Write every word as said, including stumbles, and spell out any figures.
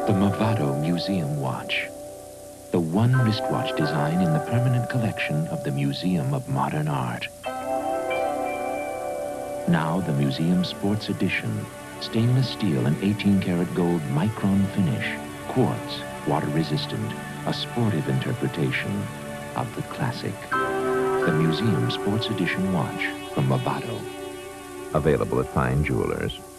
The Movado Museum Watch. The one wristwatch design in the permanent collection of the Museum of Modern Art. Now the Museum Sports Edition. Stainless steel and eighteen karat gold micron finish. Quartz, water resistant. A sportive interpretation of the classic. The Museum Sports Edition watch from Movado. Available at fine jewelers.